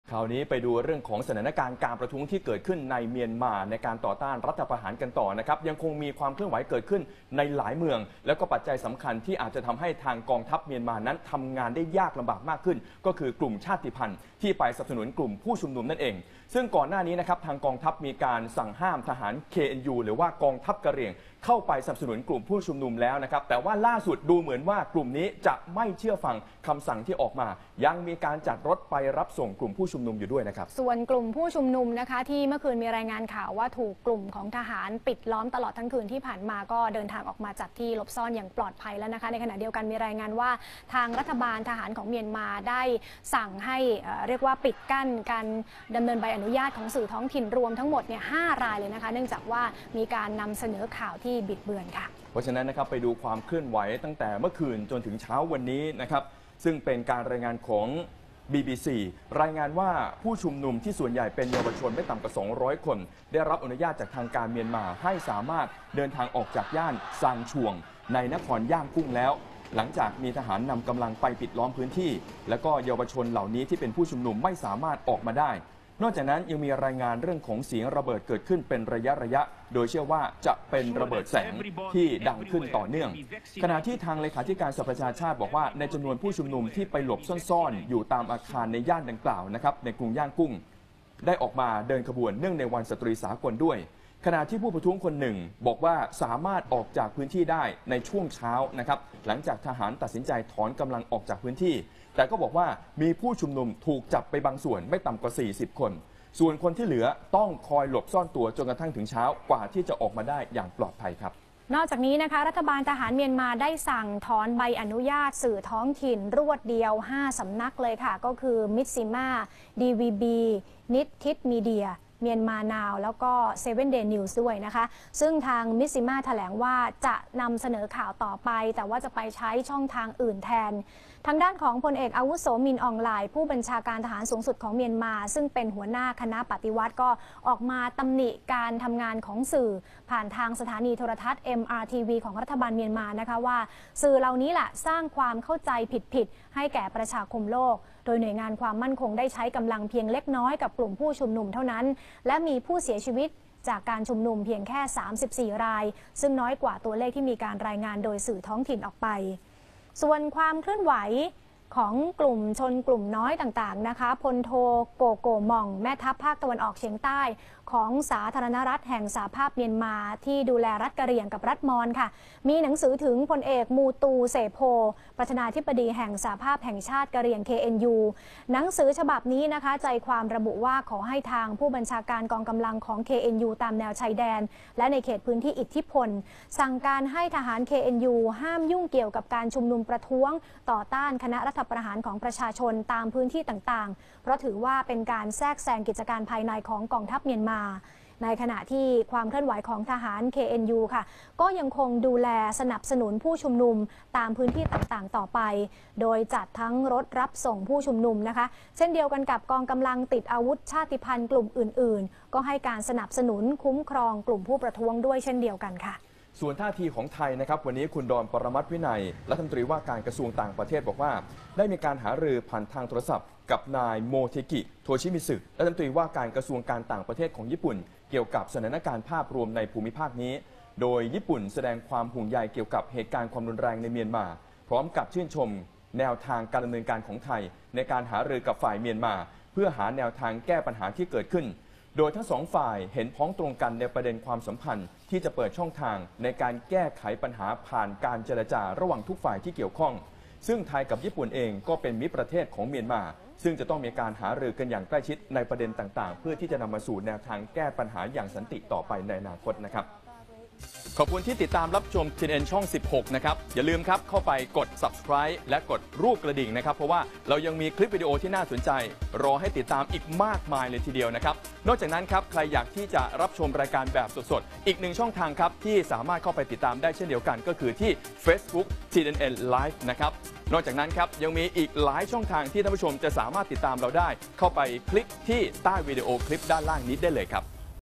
คราวนี้ไปดูเรื่องของสถานการณ์การประท้วงที่เกิดขึ้นในเมียนมาในการต่อต้านรัฐประหารกันต่อนะครับยังคงมีความเคลื่อนไหวเกิดขึ้นในหลายเมืองแล้วก็ปัจจัยสำคัญที่อาจจะทำให้ทางกองทัพเมียนมานั้นทำงานได้ยากลำบากมากขึ้นก็คือกลุ่มชาติพันธุ์ที่ไปสนับสนุนกลุ่มผู้ชุมนุมนั่นเองซึ่งก่อนหน้านี้นะครับทางกองทัพมีการสั่งห้ามทหาร KNU หรือว่ากองทัพกะเหรี่ยงเข้าไปสนับสนุนกลุ่มผู้ชุมนุมแล้วนะครับแต่ว่าล่าสุดดูเหมือนว่ากลุ่มนี้จะไม่เชื่อฟังคำสั่งที่ออกมายังมีการจัดรถไปรับส่งกลุ่มผู้ชุมนุมอยู่ด้วยนะครับส่วนกลุ่มผู้ชุมนุมนะคะที่เมื่อคืนมีรายงานข่าวว่าถูกกลุ่มของทหารปิดล้อมตลอดทั้งคืนที่ผ่านมาก็เดินทางออกมาจากที่หลบซ่อนอย่างปลอดภัยแล้วนะคะในขณะเดียวกันมีรายงานว่าทางรัฐบาลทหารของเมียนมาได้สั่งให้เรียกว่าปิดกั้นการดำเนินใบอนุญาตของสื่อท้องถิ่นรวมทั้งหมดเนี่ย5 รายเลยนะคะเนื่องจากว่ามีการนำเสนอข่าวที่บิดเบือนค่ะเพราะฉะนั้นนะครับไปดูความเคลื่อนไหวตั้งแต่เมื่อคืนจนถึงเช้าวันนี้นะครับซึ่งเป็นการรายงานของ BBC รายงานว่าผู้ชุมนุมที่ส่วนใหญ่เป็นเยาวชนไม่ต่ำกว่า200 คนได้รับอนุญาตจากทางการเมียนมาให้สามารถเดินทางออกจากย่านซางชวงในนครย่างกุ้งแล้วหลังจากมีทหารนำกำลังไปปิดล้อมพื้นที่และก็เยาวชนเหล่านี้ที่เป็นผู้ชุมนุมไม่สามารถออกมาได้นอกจากนั้นยังมีรายงานเรื่องของเสียงระเบิดเกิดขึ้นเป็นระยะโดยเชื่อว่าจะเป็นระเบิดแสงที่ดังขึ้นต่อเนื่องขณะที่ทางเลขาธิการสหประชาชาติบอกว่าในจำนวนผู้ชุมนุมที่ไปหลบซ่อนๆอยู่ตามอาคารในย่านดังกล่าวนะครับในกรุงย่างกุ้งได้ออกมาเดินขบวนเนื่องในวันสตรีสากลด้วยขณะที่ผู้ประท้วงคนหนึ่งบอกว่าสามารถออกจากพื้นที่ได้ในช่วงเช้านะครับหลังจากทหารตัดสินใจถอนกำลังออกจากพื้นที่แต่ก็บอกว่ามีผู้ชุมนุมถูกจับไปบางส่วนไม่ต่ำกว่า40 คนส่วนคนที่เหลือต้องคอยหลบซ่อนตัวจนกระทั่งถึงเช้ากว่าที่จะออกมาได้อย่างปลอดภัยครับนอกจากนี้นะคะรัฐบาลทหารเมียนมาได้สั่งถอนใบอนุญาตสื่อท้องถิ่นรวดเดียว5 สำนักเลยค่ะก็คือมิดซิมา DVB นิดทิดมีเดียเมียนมานาวแล้วก็7 Day News ด้วยนะคะซึ่งทางมิสซิมาแถลงว่าจะนำเสนอข่าวต่อไปแต่ว่าจะไปใช้ช่องทางอื่นแทนทางด้านของพลเอกอาวุโสมินอองไลน์ผู้บัญชาการทหารสูงสุดของเมียนมาซึ่งเป็นหัวหน้าคณะปฏิวัติก็ออกมาตำหนิการทำงานของสื่อผ่านทางสถานีโทรทัศน์ MRTV ของรัฐบาลเมียนมานะคะว่าสื่อเหล่านี้แหละสร้างความเข้าใจผิดให้แก่ประชาคมโลกโดยหน่วยงานความมั่นคงได้ใช้กำลังเพียงเล็กน้อยกับกลุ่มผู้ชุมนุมเท่านั้นและมีผู้เสียชีวิตจากการชุมนุมเพียงแค่34 รายซึ่งน้อยกว่าตัวเลขที่มีการรายงานโดยสื่อท้องถิ่นออกไปส่วนความเคลื่อนไหวของกลุ่มชนกลุ่มน้อยต่างๆนะคะพลโทโกโกมองแม่ทัพภาคตะวันออกเฉียงใต้ของสาธารณรัฐแห่งสหภาพเมียนมาที่ดูแลรัฐกะเหรี่ยงกับรัฐมอญค่ะมีหนังสือถึงพลเอกมูตูเสโพประธานาธิบดีแห่งสหภาพแห่งชาติกะเหรี่ยง KNU หนังสือฉบับนี้นะคะใจความระบุว่าขอให้ทางผู้บัญชาการกองกำลังของ KNU ตามแนวชายแดนและในเขตพื้นที่อิทธิพลสั่งการให้ทหาร KNU ห้ามยุ่งเกี่ยวกับการชุมนุมประท้วงต่อต้านคณะรัฐประหารของประชาชนตามพื้นที่ต่างๆเพราะถือว่าเป็นการแทรกแซงกิจการภายในของกองทัพเมียนมาในขณะที่ความเคลื่อนไหวของทหาร KNU ค่ะก็ยังคงดูแลสนับสนุนผู้ชุมนุมตามพื้นที่ต่างๆต่อไปโดยจัดทั้งรถรับส่งผู้ชุมนุมนะคะเช่นเดียวกันกับกองกำลังติดอาวุธชาติพันธุ์กลุ่มอื่นๆก็ให้การสนับสนุนคุ้มครองกลุ่มผู้ประท้วงด้วยเช่นเดียวกันค่ะส่วนท่าทีของไทยนะครับวันนี้คุณดอนปรมัตถ์วินัยรัฐมนตรีว่าการกระทรวงต่างประเทศบอกว่าได้มีการหารือผ่านทางโทรศัพท์กับนายโมเทกิโทชิมิสึรัฐมนตรีว่าการกระทรวงการต่างประเทศของญี่ปุ่นเกี่ยวกับสถานการณ์ภาพรวมในภูมิภาคนี้โดยญี่ปุ่นแสดงความห่วงใยเกี่ยวกับเหตุการณ์ความรุนแรงในเมียนมาพร้อมกับชื่นชมแนวทางการดำเนินการของไทยในการหารือกับฝ่ายเมียนมาเพื่อหาแนวทางแก้ปัญหาที่เกิดขึ้นโดยทั้งสองฝ่ายเห็นพ้องตรงกันในประเด็นความสัมพันธ์ที่จะเปิดช่องทางในการแก้ไขปัญหาผ่านการเจรจาระหว่างทุกฝ่ายที่เกี่ยวข้องซึ่งไทยกับญี่ปุ่นเองก็เป็นมิตรประเทศของเมียนมาซึ่งจะต้องมีการหารือกันอย่างใกล้ชิดในประเด็นต่างๆเพื่อที่จะนำมาสู่แนวทางแก้ปัญหาอย่างสันติต่อไปในอนาคตนะครับขอบคุณที่ติดตามรับชม TNN ช่อง 16 นะครับอย่าลืมครับเข้าไปกด Subscribe และกดรูปกระดิ่งนะครับเพราะว่าเรายังมีคลิปวิดีโอที่น่าสนใจรอให้ติดตามอีกมากมายเลยทีเดียวนะครับนอกจากนั้นครับใครอยากที่จะรับชมรายการแบบสดๆอีกหนึ่งช่องทางครับที่สามารถเข้าไปติดตามได้เช่นเดียวกันก็คือที่ Facebook TNN Live นะครับนอกจากนั้นครับยังมีอีกหลายช่องทางที่ท่านผู้ชมจะสามารถติดตามเราได้เข้าไปคลิกที่ใต้วิดีโอคลิปด้านล่างนี้ได้เลยครับ